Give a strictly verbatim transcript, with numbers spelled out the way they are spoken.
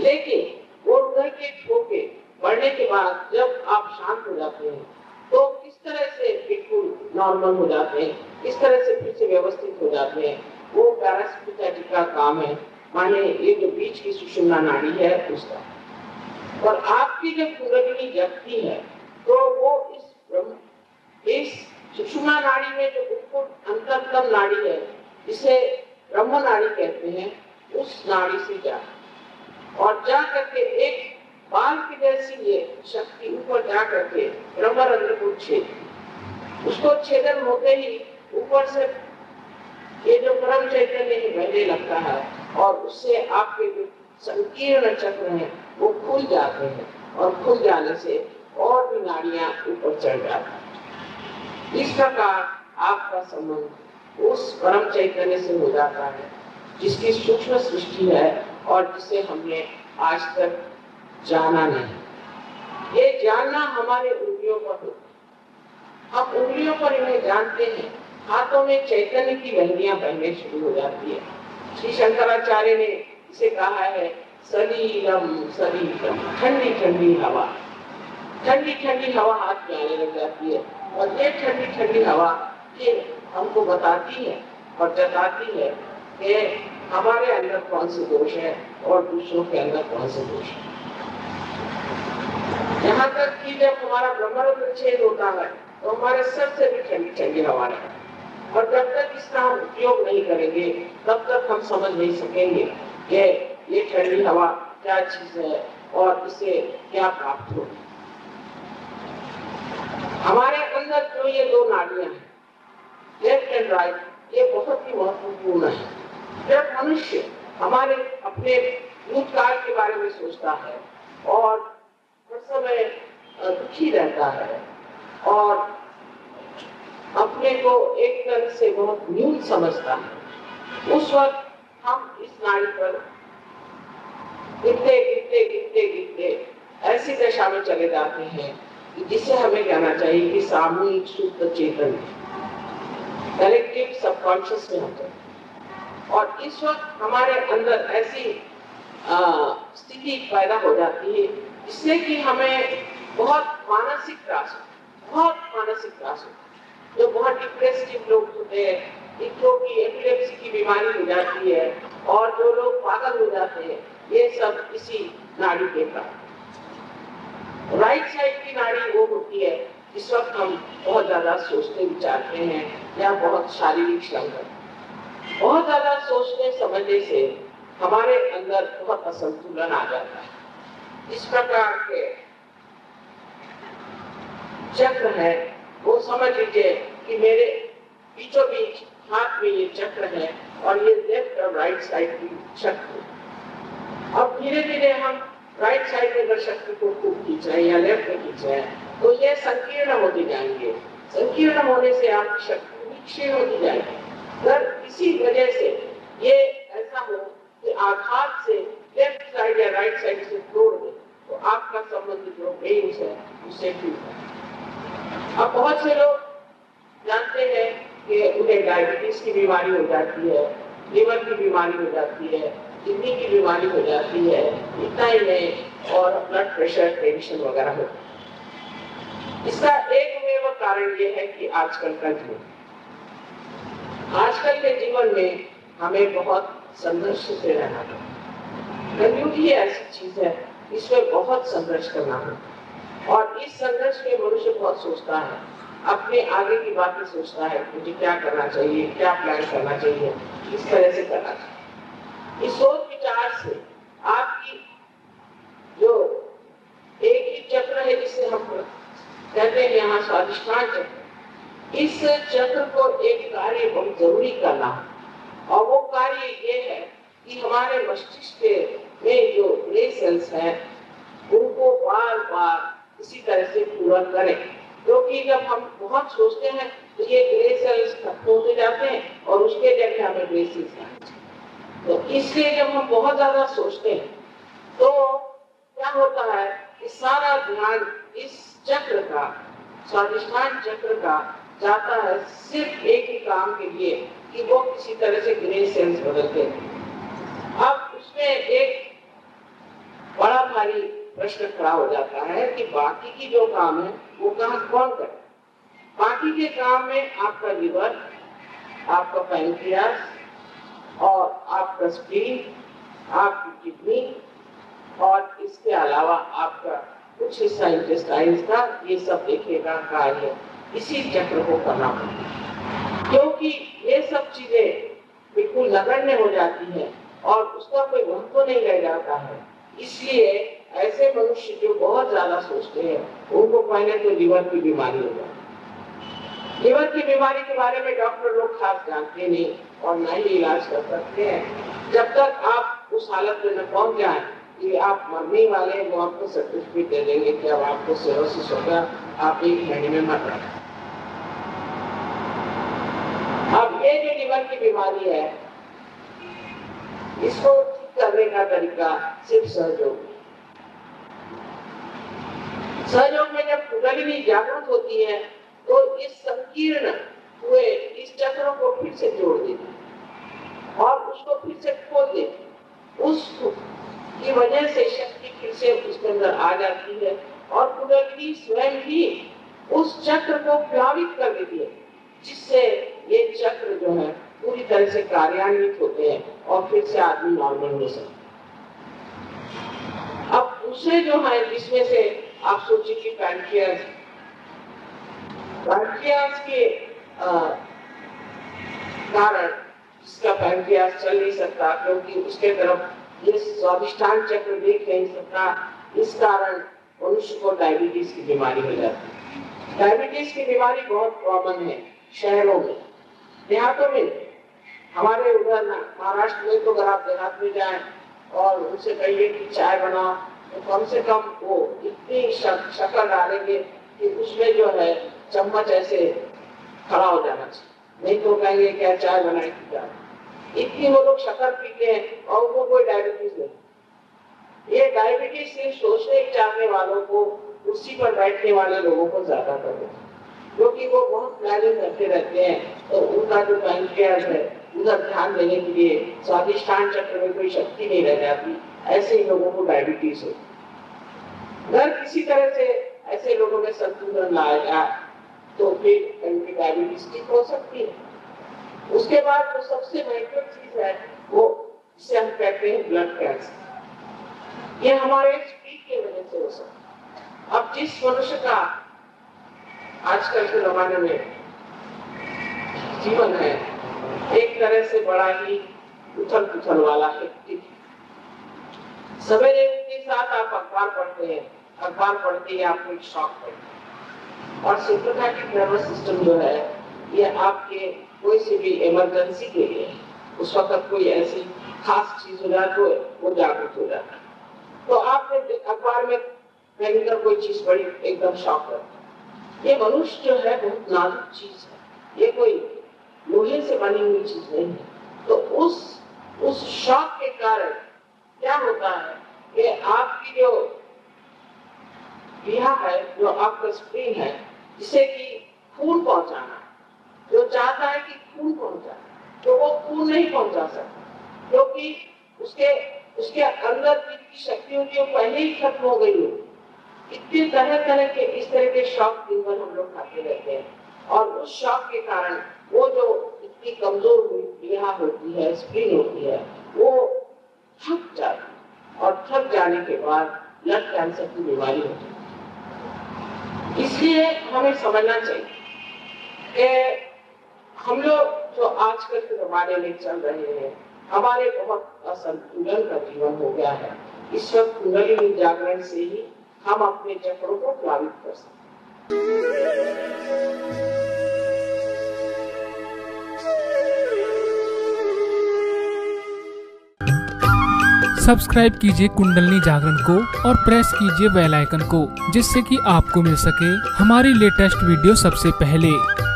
लेकिन वो उधर के ठोके बढ़ने के बाद जब आप शांत हो जाते हैं तो किस तरह से बिल्कुल नॉर्मल हो जाते हैं, किस तरह से फिर से व्यवस्थित हो जाते हैं, वो पैरासिम्पैथेटिक का काम है, माने ये जो बीच की सुषुम्ना नाड़ी है उसका। और आपकी जब कुंडलिनी जगती है तो वो इस इस सुषुम्ना नाड़ी में जो बिल्कुल अंतरतम नाड़ी है जिसे ब्रह्म नाड़ी कहते हैं, उस नाड़ी से जा और जा करके एक बाल की जैसी ये शक्ति ऊपर जा करके ब्रह्मरंध्र को छेद उसको छेदन होते ही ऊपर से ये जो परम चैतन्य बहने लगता है और उससे आपके जो संकीर्ण चक्र हैं वो खुल जाते हैं और खुल जाने से और भी नाड़ियां ऊपर चढ़ जाती हैं। इस प्रकार आपका संबंध उस परम चैतन्य से हो जाता है जिसकी सूक्ष्म सृष्टि है और जिसे हमने आज तक जाना नहीं। ये जानना हमारे उंगलियों पर होता है, हम उंगलियों पर इन्हें जानते हैं, हाथों में चैतन्य की लहरियां बहने शुरू हो जाती है। श्री शंकराचार्य ने इसे कहा है सलीलम सलीलम, ठंडी ठंडी हवा, ठंडी ठंडी हवा हाथ में आने लग जाती है और ये ठंडी ठंडी हवा ये हमको बताती है और जताती है कि हमारे अंदर कौन से दोष है और दूसरों के अंदर कौन से दोष है। यहाँ तक कि जब हमारा ब्रह्मरंध्र छेद होता है तो हमारे सर से भी ठंडी ठंडी हवा है और जब तक इसका हम उपयोग नहीं करेंगे तब तक हम समझ नहीं सकेंगे कि ये ठंडी हवा क्या चीज है और इसे क्या प्राप्त हो। हमारे अंदर जो ये दो नाड़ियां हैं, लेफ्ट एंड राइट, ये बहुत ही महत्वपूर्ण है। जब मनुष्य हमारे अपने भूतकाल के बारे में सोचता है और हर समय दुखी रहता है और अपने को एक तरह से बहुत न्यून समझता है, उस वक्त हम इस नाड़ी पर गिरते गिरते गिरते गिरते ऐसी दशा में चले जाते हैं कि जिसे हमें कहना चाहिए कि सामूहिक शुद्ध चेतन, कलेक्टिव सबकॉन्शियस में होते हैं। और इस वक्त हमारे अंदर ऐसी स्थिति पैदा हो जाती है जिससे कि हमें बहुत मानसिक त्रास हो, बहुत मानसिक त्रास हो। जो बहुत डिप्रेसिव लोग होते हैं, जो की एपिलेप्सी की बीमारी हो जाती है और जो लोग पागल हो जाते हैं, ये सब इसी नाड़ी के कारण। राइट साइड की नाड़ी वो होती है जिस वक्त हम बहुत ज्यादा सोचते विचारते हैं या बहुत शारीरिक श्रम करते हैं। बहुत ज्यादा सोचने समझने से हमारे अंदर बहुत असंतुलन आ जाता है। इस प्रकार के चक्र है, वो समझ लीजिए कि मेरे बीचों बीच हाथ में ये चक्र है और ये लेफ्ट और राइट साइड की चक्र। अब धीरे धीरे हम राइट साइड में अगर शक्ति को खूब खींच रहे हैं या लेफ्ट में खींच रहे हैं तो ये संकीर्ण होते जाएंगे। संकीर्ण होने से आपकी शक्ति क्षीण होती जाएगी। अगर इसी वजह से ये ऐसा हो कि आघात से लेफ्ट साइड या राइट साइड से तोड़ दे तो आपका संबंध जो वेन्स है उससे टूट है। अब बहुत से लोग जानते हैं कि उन्हें डायबिटीज की बीमारी हो जाती है, लीवर की बीमारी हो जाती है, किडनी की बीमारी हो जाती है, इतना ही नहीं और ब्लड प्रेशर, टेंशन वगैरह हो। इसका एक मेव कारण ये है कि आजकल का जीवन आजकल के जीवन में हमें बहुत संघर्ष से रहना पड़ता है। कलयुग ऐसी चीज है, इसमें बहुत संघर्ष करना होता और इस संघर्ष में मनुष्य बहुत सोचता है, अपने आगे की बातें सोचता है, मुझे क्या करना चाहिए, क्या प्लान करना चाहिए, इस तरह से करना चाहिए। इस सोच विचार से आपकी जो एक ही चक्र है जिसे हम कहते हैं यहाँ स्वादिष्ठान चक्र, इस चक्र को एक कार्य बहुत जरूरी करना है और वो कार्य ये है कि हमारे मस्तिष्क में जो ग्रे सेल्स हैं उनको बार बार इसी तरह से पूरा करें, क्योंकि जब हम बहुत सोचते हैं तो ये ग्रे सेल्स खत्म होते जाते हैं और उसके जगह हमें ग्रे सेल्स आते हैं। तो इसलिए जब हम बहुत ज्यादा सोचते हैं तो क्या होता है कि सारा ध्यान इस चक्र का, स्वादिष्ठान चक्र का जाता है सिर्फ एक ही काम के लिए कि वो किसी तरह से ग्रे सेल्स बदलते हैं। अब उसमें एक प्रश्न खड़ा हो जाता है कि बाकी की जो काम है वो कहाँ कौन करे। बाकी के काम में आपका लिवर, आपका पैंक्रियास और आपका स्प्लीन, आपकी किडनी और इसके अलावा आपका कुछ हिस्सा इंटेस्टाइन्स का, ये सब देखेगा कार्य इसी चक्र को करना पड़ता है। क्योंकि ये सब चीजें बिल्कुल नगण्य हो जाती है और उसका कोई महत्व नहीं रह जाता है, इसलिए ऐसे मनुष्य जो बहुत ज्यादा सोचते हैं उनको पहले तो लिवर की बीमारी हो जाती है। लिवर की बीमारी के बारे में डॉक्टर लोग खास जानते नहीं और न ही इलाज कर सकते हैं। जब तक आप उस हालत में न पहुंच जाए कि आप मरने वाले, वो आपको सर्टिफिकेट दे देंगे कि अब आपको सिरोसिस हो गया, आप एक महीने में मर रहे। अब ये जो लिवर की बीमारी है, इसको ठीक करने का तरीका सिर्फ सहयोग। सहयोग में जब कुंडलिनी जागृत होती है तो इस संकीर्ण हुए इस चक्रों को फिर से जोड़ देती और उसको फिर से खोल देती। उस की वजह से शक्ति फिर से उसके अंदर आ जाती है और कुंडलिनी स्वयं ही उस चक्र को प्लावित कर देती है, जिससे ये चक्र जो है पूरी तरह से कार्यान्वित होते हैं और फिर से आदमी नॉर्मल हो सकता है। अब दूसरे जो है जिसमें से आप सोचिए कि पैंक्रियास, पैंक्रियास के कारण जिसका पैंक्रियास चल नहीं सकता क्योंकि उसके तरफ ये स्वादिष्टान चक्र देख नहीं सकता, इस कारण मनुष्य को डायबिटीज की बीमारी हो जाती है। डायबिटीज की बीमारी बहुत कॉमन है शहरों में, देहातों में। हमारे उधर महाराष्ट्र में तो अगर आप देहात में जाएं और उनसे कहिए कि चाय बनाओ तो कम से कम वो इतनी शक्कर डालेंगे कि उसमें जो है चम्मच ऐसे खड़ा हो जाना चाहिए, नहीं तो कहेंगे क्या चाय बनाए की चाय। इतनी वो लोग शक्कर पीते हैं और उनको कोई डायबिटीज नहीं। ये डायबिटीज सिर्फ सोचने चाहने वालों को, कुर्सी पर बैठने वाले लोगों को ज्यादा कर देते हैं, क्योंकि वो बहुत प्लानिंग करते रहते हैं तो उनका जो पैंक्रियास है उधर ध्यान देने के लिए स्वादिष्टान चक्र में कोई शक्ति नहीं रह जाती, ऐसे ही लोगों को डायबिटीज हो। अगर किसी तरह से ऐसे लोगों में संतुलन लाया जाए तो फिर उनकी डायबिटीज ठीक हो सकती है। उसके बाद जो सबसे महत्वपूर्ण चीज है वो जिसे हम कहते हैं ब्लड कैंसर, ये हमारे स्पीड की वजह से हो सकता है। अब जिस मनुष्य का आजकल के जमाने में जीवन है एक तरह से बड़ा ही उथल पुथल वाला है, सवेरे के साथ आप अखबार पढ़ते हैं, अखबार पढ़ते ही आपको एक शॉक पड़ता है और सिंपैथेटिक नर्वस सिस्टम जो है ये आपके कोई सी भी इमरजेंसी के लिए उस वक्त कोई ऐसी खास चीज हो जाए तो वो जागृत हो जाता है। तो आपने अखबार में भयंकर कोई चीज पढ़ी, एकदम शॉक करता है। ये मनुष्य जो है बहुत नाजुक चीज है, ये कोई लोहे से बनी हुई चीज नहीं है। तो उस उस शॉक के कारण क्या होता है कि आपकी जो लिहा है, जो आपका स्प्लीन है, जिसे कि खून पहुंचाना, जो चाहता है कि खून पहुंचाए तो वो खून नहीं पहुंचा सकता क्योंकि उसके उसके अंदर की शक्ति होती है पहले ही खत्म हो गई हो। इतने तरह तरह के इस तरह के शॉक दिन भर हम लोग खाते रहते हैं और उस शॉक के कारण वो जो इतनी कमजोर लिहा होती है, स्प्लीन होती है, वो थक जाती है और थक जाने के बाद ब्लड कैंसर की बीमारी होती है। इसलिए हमें समझना चाहिए कि हम लोग जो आजकल के जमाने में चल रहे हैं, हमारे बहुत असंतुलन का जीवन हो गया है। इस वक्त कुंडलिनी जागरण से ही हम अपने चक्रों को प्लावित कर सकते हैं। सब्सक्राइब कीजिए कुंडलिनी जागरण को और प्रेस कीजिए बेल आइकन को, जिससे कि आपको मिल सके हमारी लेटेस्ट वीडियो सबसे पहले।